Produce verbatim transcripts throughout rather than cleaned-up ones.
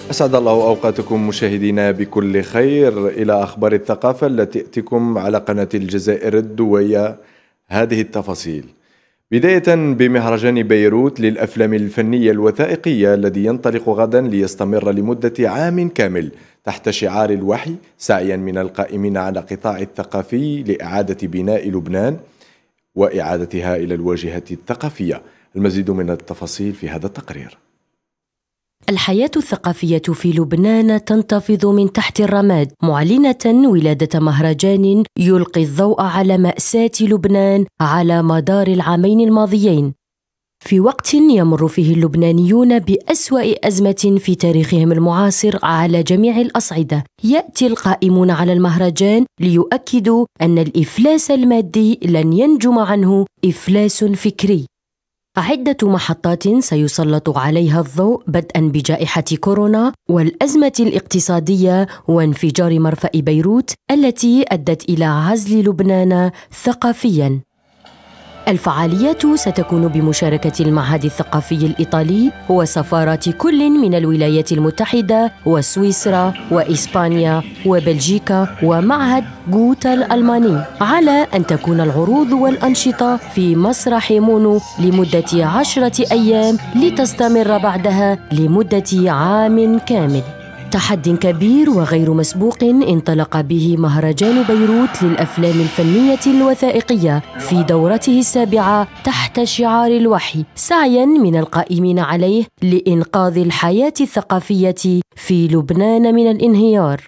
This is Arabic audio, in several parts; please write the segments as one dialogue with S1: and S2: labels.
S1: أسعد الله أوقاتكم مشاهدينا بكل خير إلى أخبار الثقافة التي تأتيكم على قناة الجزائر الدوية. هذه التفاصيل بداية بمهرجان بيروت للأفلام الفنية الوثائقية الذي ينطلق غدا ليستمر لمدة عام كامل تحت شعار الوحي، سعيا من القائمين على قطاع الثقافي لإعادة بناء لبنان وإعادتها إلى الواجهة الثقافية. المزيد من التفاصيل في هذا التقرير.
S2: الحياة الثقافية في لبنان تنتفض من تحت الرماد، معلنة ولادة مهرجان يلقي الضوء على مأساة لبنان على مدار العامين الماضيين، في وقت يمر فيه اللبنانيون بأسوأ أزمة في تاريخهم المعاصر على جميع الأصعدة. يأتي القائمون على المهرجان ليؤكدوا أن الإفلاس المادي لن ينجم عنه إفلاس فكري. عدة محطات سيسلط عليها الضوء، بدءا بجائحة كورونا والأزمة الاقتصادية وانفجار مرفأ بيروت التي أدت إلى عزل لبنان ثقافيا. الفعاليات ستكون بمشاركة المعهد الثقافي الإيطالي وسفارات كل من الولايات المتحدة وسويسرا وإسبانيا وبلجيكا ومعهد غوتا الألماني، على أن تكون العروض والأنشطة في مسرح مونو لمدة عشرة أيام لتستمر بعدها لمدة عام كامل. تحد كبير وغير مسبوق انطلق به مهرجان بيروت للأفلام الفنية الوثائقية في دورته السابعة تحت شعار الوحي، سعيا من القائمين عليه لإنقاذ الحياة الثقافية في لبنان من الانهيار.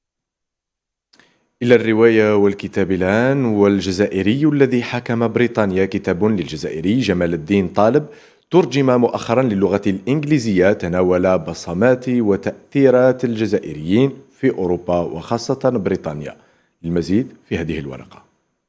S1: إلى الرواية والكتاب الآن. والجزائري الذي حكم بريطانيا، كتاب للجزائري جمال الدين طالب، ترجم مؤخرا للغة الإنجليزية، تناول بصمات وتأثيرات الجزائريين في أوروبا وخاصة بريطانيا. المزيد في هذه الورقة.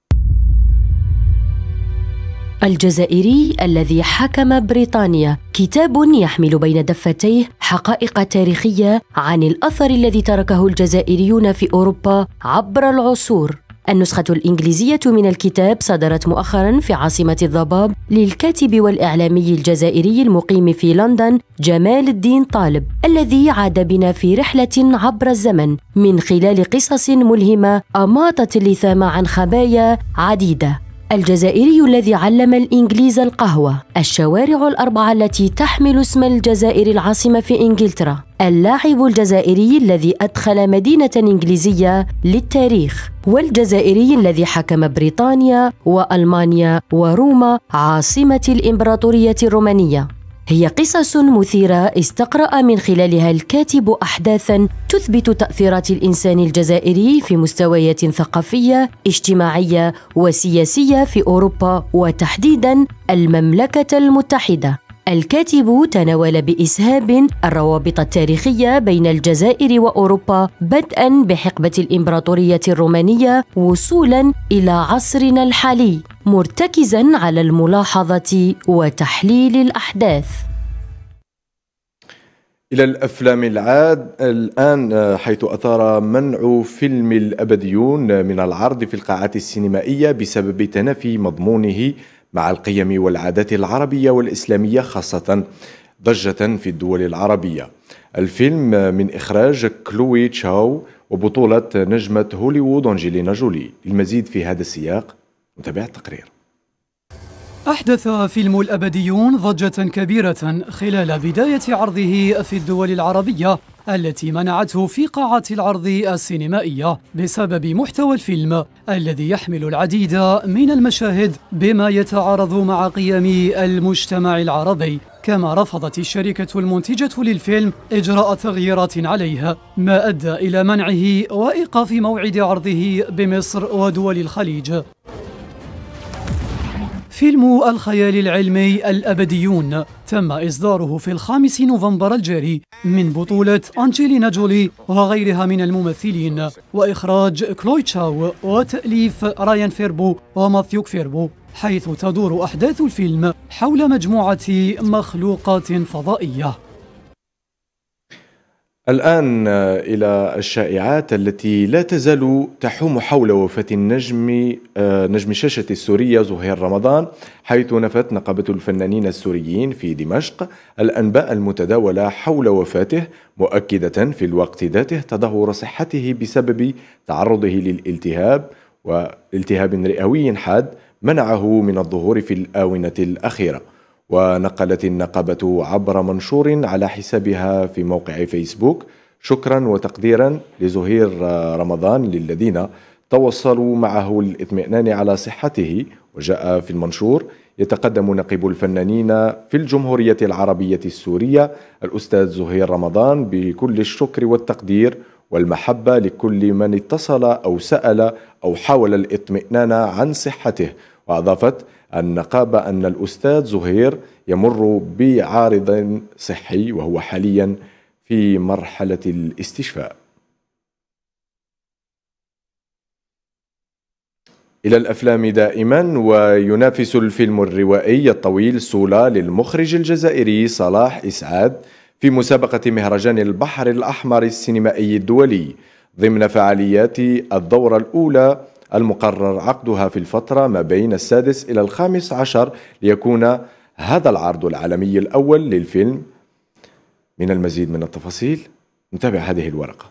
S2: الجزائري الذي حكم بريطانيا، كتاب يحمل بين دفتيه حقائق تاريخية عن الأثر الذي تركه الجزائريون في أوروبا عبر العصور. النسخة الإنجليزية من الكتاب صدرت مؤخراً في عاصمة الضباب للكاتب والإعلامي الجزائري المقيم في لندن جمال الدين طالب، الذي عاد بنا في رحلة عبر الزمن من خلال قصص ملهمة أماطت اللثام عن خبايا عديدة. الجزائري الذي علم الإنجليز القهوة، الشوارع الأربعة التي تحمل اسم الجزائر العاصمة في إنجلترا، اللاعب الجزائري الذي أدخل مدينة إنجليزية للتاريخ، والجزائري الذي حكم بريطانيا وألمانيا وروما عاصمة الإمبراطورية الرومانية. هي قصص مثيرة استقرأ من خلالها الكاتب أحداثاً تثبت تأثيرات الإنسان الجزائري في مستويات ثقافية، اجتماعية وسياسية في أوروبا وتحديداً المملكة المتحدة. الكاتب تناول بإسهاب الروابط التاريخية بين الجزائر وأوروبا، بدءاً بحقبة الإمبراطورية الرومانية وصولاً إلى عصرنا الحالي، مرتكزاً على الملاحظة وتحليل الأحداث.
S1: إلى الأفلام العاد الآن، حيث أثار منع فيلم الأبديون من العرض في القاعات السينمائية بسبب تنافي مضمونه مع القيم والعادات العربية والإسلامية، خاصة ضجة في الدول العربية. الفيلم من إخراج كلوي تشاو وبطولة نجمة هوليوود أنجلينا جولي. المزيد في هذا السياق، نتابع التقرير.
S3: أحدث فيلم الأبديون ضجة كبيرة خلال بداية عرضه في الدول العربية التي منعته في قاعات العرض السينمائية بسبب محتوى الفيلم الذي يحمل العديد من المشاهد بما يتعارض مع قيم المجتمع العربي. كما رفضت الشركة المنتجة للفيلم إجراء تغييرات عليه، ما أدى إلى منعه وإيقاف موعد عرضه بمصر ودول الخليج. فيلم الخيال العلمي الأبديون تم إصداره في الخامس نوفمبر الجاري من بطولة أنجلينا جولي وغيرها من الممثلين، وإخراج كلوي تشاو وتأليف رايان فيربو وماثيو فيربو، حيث تدور أحداث الفيلم حول مجموعة مخلوقات فضائية.
S1: الآن إلى الشائعات التي لا تزال تحوم حول وفاة النجم نجم الشاشة السورية زهير رمضان، حيث نفت نقابة الفنانين السوريين في دمشق الأنباء المتداولة حول وفاته، مؤكدة في الوقت ذاته تدهور صحته بسبب تعرضه للالتهاب والتهاب رئوي حاد منعه من الظهور في الآونة الأخيرة. ونقلت النقابة عبر منشور على حسابها في موقع فيسبوك شكرا وتقديرا لزهير رمضان للذين توصلوا معه للإطمئنان على صحته. وجاء في المنشور: يتقدم نقيب الفنانين في الجمهورية العربية السورية الأستاذ زهير رمضان بكل الشكر والتقدير والمحبة لكل من اتصل أو سأل أو حاول الإطمئنان عن صحته. وأضافت النقابة أن الأستاذ زهير يمر بعارض صحي وهو حاليا في مرحلة الاستشفاء. إلى الأفلام دائما، وينافس الفيلم الروائي الطويل سولا للمخرج الجزائري صلاح إسعاد في مسابقة مهرجان البحر الأحمر السينمائي الدولي ضمن فعاليات الدورة الأولى المقرر عقدها في الفترة ما بين السادس إلى الخامس عشر، ليكون هذا العرض العالمي الأول للفيلم. من المزيد من التفاصيل نتابع هذه الورقة.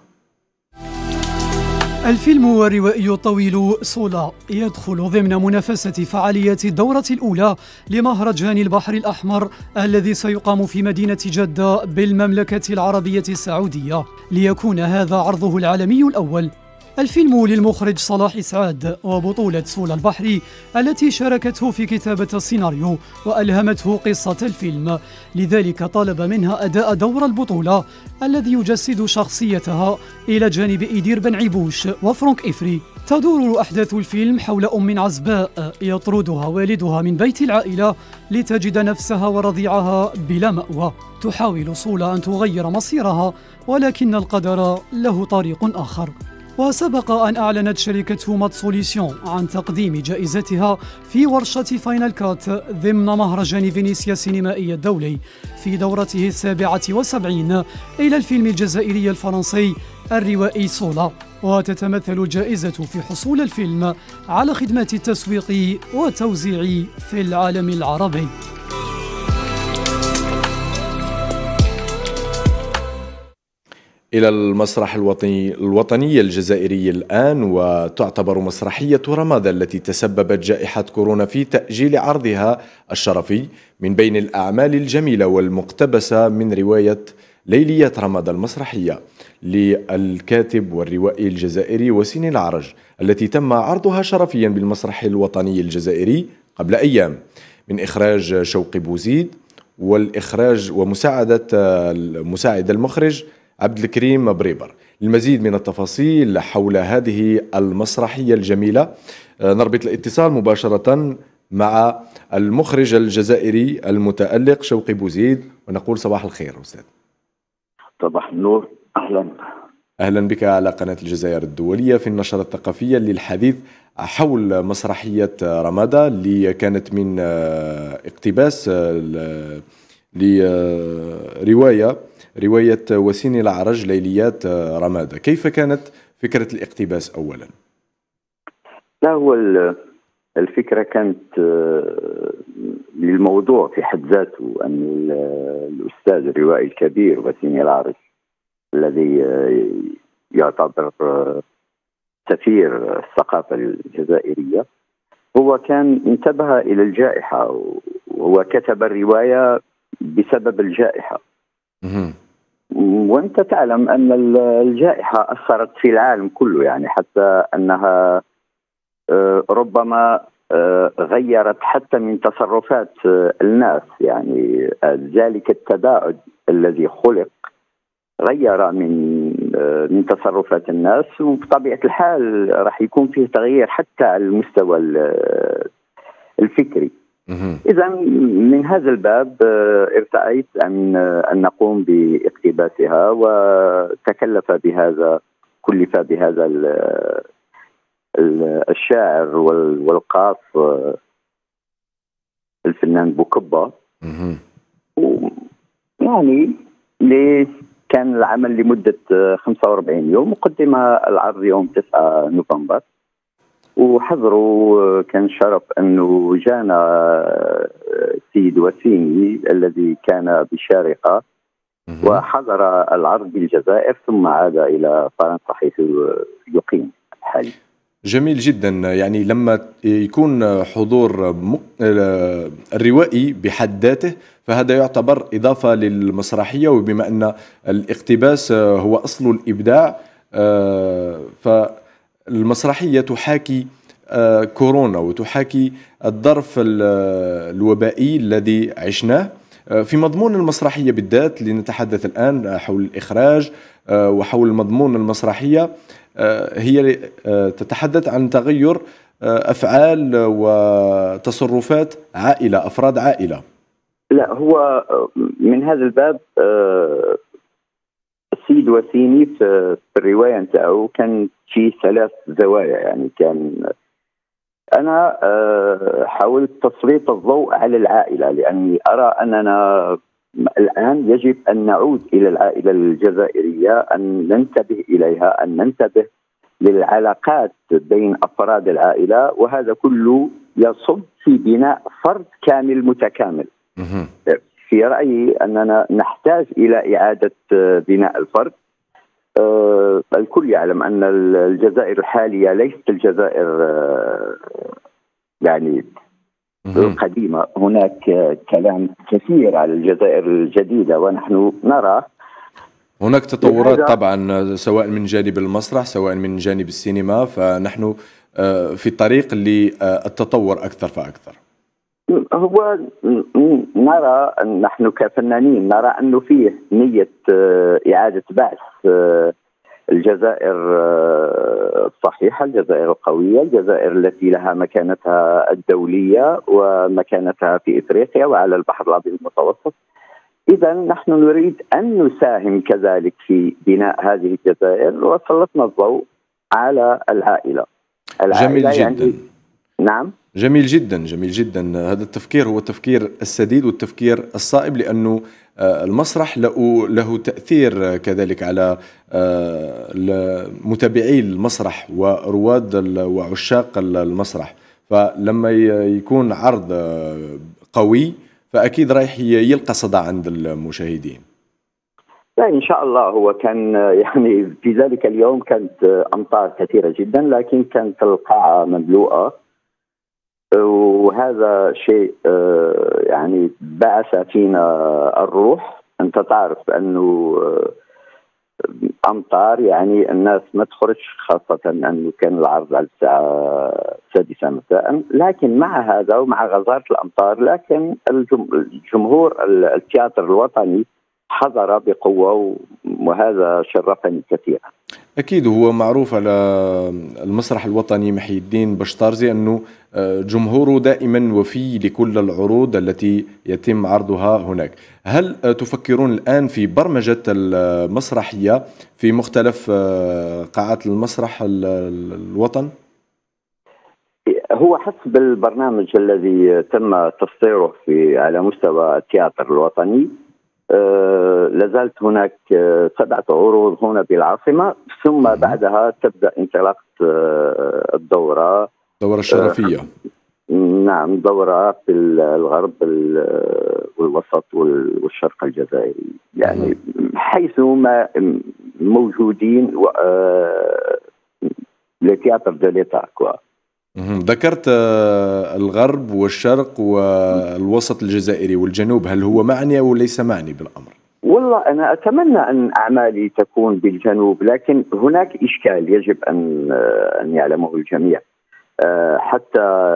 S3: الفيلم الروائي الطويل سولا يدخل ضمن منافسة فعاليات الدورة الأولى لمهرجان البحر الأحمر الذي سيقام في مدينة جدة بالمملكة العربية السعودية، ليكون هذا عرضه العالمي الأول. الفيلم للمخرج صلاح إسعاد وبطولة سولا البحري التي شاركته في كتابة السيناريو وألهمته قصة الفيلم، لذلك طالب منها أداء دور البطولة الذي يجسد شخصيتها إلى جانب إيدير بن عيبوش وفرانك إفري. تدور أحداث الفيلم حول أم عزباء يطردها والدها من بيت العائلة لتجد نفسها ورضيعها بلا مأوى. تحاول سولا أن تغير مصيرها، ولكن القدر له طريق آخر. وسبق أن أعلنت شركة مات سوليسيون عن تقديم جائزتها في ورشة فاينل كات ضمن مهرجان فينيسيا السينمائي الدولي في دورته السابعة والسبعين إلى الفيلم الجزائري الفرنسي الروائي سولا. وتتمثل الجائزة في حصول الفيلم على خدمات التسويق والتوزيع في العالم العربي.
S1: إلى المسرح الوطني الوطني الجزائري الآن، وتعتبر مسرحية رمادة التي تسببت جائحة كورونا في تأجيل عرضها الشرفي من بين الأعمال الجميلة والمقتبسة من رواية ليلية رمادة المسرحية للكاتب والروائي الجزائري وسين العرج، التي تم عرضها شرفيا بالمسرح الوطني الجزائري قبل أيام من إخراج شوقي بوزيد والإخراج ومساعدة مساعد المخرج عبد الكريم بريبر. للمزيد من التفاصيل حول هذه المسرحية الجميلة نربط الاتصال مباشرة مع المخرج الجزائري المتألق شوقي بوزيد ونقول صباح الخير أستاذ.
S4: صباح النور، أهلا
S1: أهلا بك على قناة الجزائر الدولية في النشرة الثقافية للحديث حول مسرحية رمادة اللي كانت من اقتباس لرواية رواية وسين العرج ليليات رمادة. كيف كانت فكرة الاقتباس أولا؟
S4: لا، هو الفكرة كانت للموضوع في حد ذاته، أن الأستاذ الروائي الكبير وسين العرج الذي يعتبر سفير الثقافة الجزائرية هو كان انتبه إلى الجائحة، وهو كتب الرواية بسبب الجائحة. وانت تعلم ان الجائحة اثرت في العالم كله، يعني حتى انها ربما غيرت حتى من تصرفات الناس، يعني ذلك التباعد الذي خلق غير من من تصرفات الناس، وبطبيعة الحال راح يكون فيه تغيير حتى على المستوى الفكري. إذا من هذا الباب ارتأيت أن أن نقوم باقتباسها، وتكلف بهذا كلف بهذا الشاعر والقاف الفنان بوكبة، يعني كان العمل لمدة خمسة وأربعين يوم، وقدم العرض يوم تسعة نوفمبر. وحضروا كان شرف أنه جانا السيد وسيمي الذي كان بشارقة وحضر العرض بالجزائر ثم عاد إلى فرنسا حيث يقيم حاليا.
S1: جميل جدا. يعني لما يكون حضور الروائي بحد ذاته فهذا يعتبر إضافة للمسرحية، وبما أن الاقتباس هو أصل الإبداع فالمسرحية تحاكي كورونا وتحاكي الظرف الوبائي الذي عشناه. في مضمون المسرحية بالذات لنتحدث الآن حول الإخراج وحول مضمون المسرحية، هي تتحدث عن تغير أفعال وتصرفات عائلة، أفراد عائلة.
S4: لا، هو من هذا الباب السيد وسيمي في الرواية نتاعو كان في ثلاث زوايا. يعني كان أنا حاولت تسليط الضوء على العائلة، لأني أرى أننا الآن يجب أن نعود إلى العائلة الجزائرية، أن ننتبه إليها، أن ننتبه للعلاقات بين أفراد العائلة، وهذا كله يصب في بناء فرد كامل متكامل. في رأيي أننا نحتاج إلى إعادة بناء الفرد. أه الكل يعلم أن الجزائر الحالية ليست الجزائر أه يعني القديمة. هناك كلام كثير على الجزائر الجديدة ونحن نرى
S1: هناك تطورات طبعا، سواء من جانب المسرح سواء من جانب السينما، فنحن في الطريق للتطور أكثر فأكثر.
S4: هو نرى نحن كفنانين نرى أنه فيه نية إعادة بعث الجزائر الصحيحة، الجزائر القوية، الجزائر التي لها مكانتها الدولية ومكانتها في إفريقيا وعلى البحر الأبيض المتوسط. إذا نحن نريد أن نساهم كذلك في بناء هذه الجزائر، وسلطنا الضوء على العائلة.
S1: العائلة جميل جدا.
S4: يعني نعم
S1: جميل جدا جميل جدا. هذا التفكير هو التفكير السديد والتفكير الصائب، لأنه المسرح له له تأثير كذلك على متابعي المسرح ورواد وعشاق المسرح. فلما يكون عرض قوي فأكيد رايح يلقى صدى عند المشاهدين.
S4: لا إن شاء الله. هو كان يعني في ذلك اليوم كانت أمطار كثيرة جدا، لكن كانت القاعة مملوءة، وهذا شيء يعني بعث فينا الروح. أنت تعرف أنه أمطار يعني الناس ما تخرج، خاصة أنه كان العرض على الساعة السادسة مساء. لكن مع هذا ومع غزارة الأمطار لكن الجمهور التياتر الوطني حضر بقوة، وهذا شرفني كثيرا.
S1: أكيد هو معروف على المسرح الوطني محي الدين بشطارزي أنه جمهوره دائما وفي لكل العروض التي يتم عرضها هناك. هل تفكرون الآن في برمجة المسرحية في مختلف قاعات المسرح الوطن؟
S4: هو حسب البرنامج الذي تم تصديره في على مستوى التياتر الوطني، أه لازالت هناك أه سبعة عروض هنا بالعاصمة، ثم بعدها تبدأ انطلاقة أه الدورة
S1: الدورة الشرفية.
S4: أه نعم، دورة في الغرب والوسط والشرق الجزائري، يعني حيث ما موجودين أه لتياتر دو ليتا كوا.
S1: ذكرت الغرب والشرق والوسط الجزائري والجنوب، هل هو معني أو ليس معني بالأمر؟
S4: والله أنا أتمنى أن أعمالي تكون بالجنوب، لكن هناك إشكال يجب أن أن يعلمه الجميع. حتى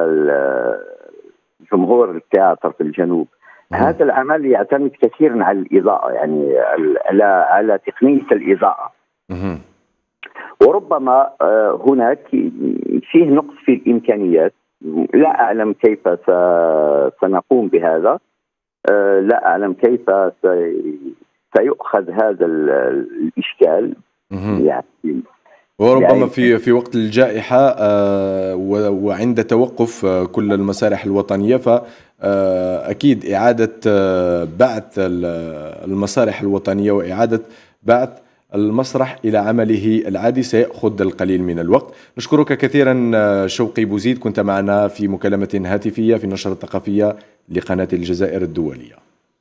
S4: جمهور التياتر في الجنوب هذا العمل يعتمد كثيرا على الإضاءة، يعني على على تقنية الإضاءة. وربما هناك فيه نقص في الإمكانيات. لا أعلم كيف سنقوم بهذا، لا أعلم كيف سيؤخذ هذا الإشكال. يعني
S1: وربما يعني في في وقت الجائحة وعند توقف كل المسارح الوطنية، فأكيد إعادة بعث المسارح الوطنية وإعادة بعث المسرح إلى عمله العادي سيأخذ القليل من الوقت. نشكرك كثيرا شوقي بوزيد، كنت معنا في مكالمة هاتفية في النشرة الثقافية لقناة الجزائر الدولية.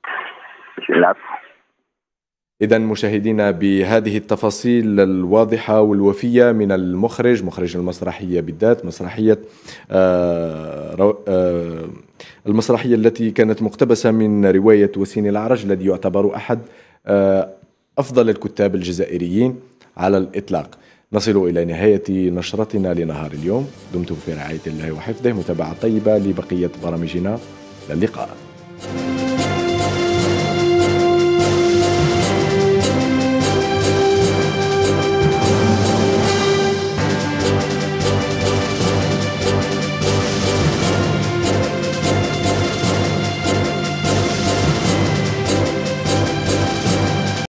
S1: إذا مشاهدينا بهذه التفاصيل الواضحة والوفية من المخرج مخرج المسرحية بالذات، مسرحية آه آه المسرحية التي كانت مقتبسة من رواية وسيم الأعرج الذي يعتبر أحد آه أفضل الكتاب الجزائريين على الإطلاق. نصل إلى نهاية نشرتنا لنهار اليوم، دمتم في رعاية الله وحفظه. متابعة طيبة لبقية برامجنا، إلى اللقاء.